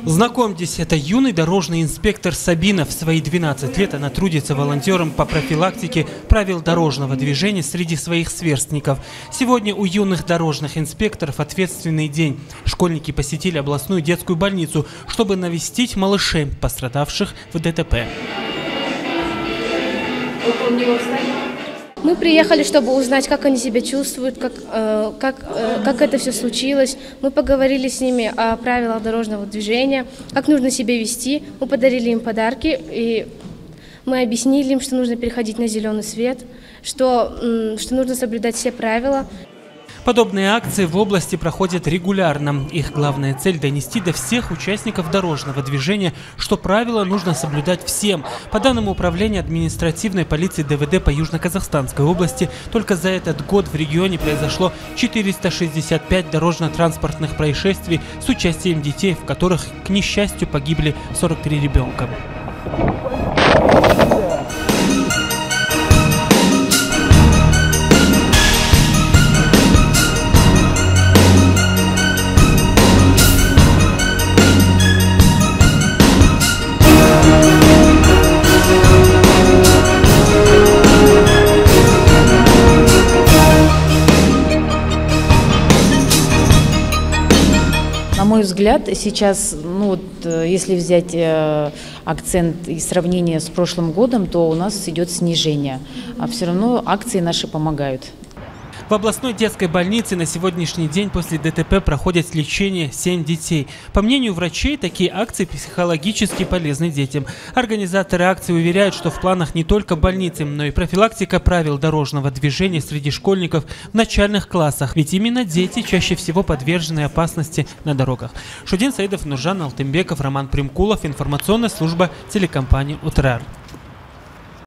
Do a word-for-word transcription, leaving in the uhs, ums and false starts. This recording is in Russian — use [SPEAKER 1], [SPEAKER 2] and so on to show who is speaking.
[SPEAKER 1] Знакомьтесь, это юный дорожный инспектор Сабина. В свои двенадцать лет она трудится волонтером по профилактике правил дорожного движения среди своих сверстников. Сегодня у юных дорожных инспекторов ответственный день. Школьники посетили областную детскую больницу, чтобы навестить малышей, пострадавших в ДТП.
[SPEAKER 2] Мы приехали, чтобы узнать, как они себя чувствуют, как, э, как, э, как это все случилось. Мы поговорили с ними о правилах дорожного движения, как нужно себя вести. Мы подарили им подарки, и мы объяснили им, что нужно переходить на зеленый свет, что, э, что нужно соблюдать все правила.
[SPEAKER 1] Подобные акции в области проходят регулярно. Их главная цель – донести до всех участников дорожного движения, что правила нужно соблюдать всем. По данным Управления административной полиции ДВД по Южно-Казахстанской области, только за этот год в регионе произошло четыреста шестьдесят пять дорожно-транспортных происшествий с участием детей, в которых, к несчастью, погибли сорок три ребенка.
[SPEAKER 3] На мой взгляд, сейчас, ну, вот, если взять э, акцент и сравнение с прошлым годом, то у нас идет снижение. А все равно акции наши помогают.
[SPEAKER 1] В областной детской больнице на сегодняшний день после ДТП проходит лечение семь детей. По мнению врачей, такие акции психологически полезны детям. Организаторы акции уверяют, что в планах не только больницы, но и профилактика правил дорожного движения среди школьников в начальных классах. Ведь именно дети чаще всего подвержены опасности на дорогах. Шудин Саидов, Нуржан Алтынбеков, Роман Примкулов. Информационная служба телекомпании «Утрар».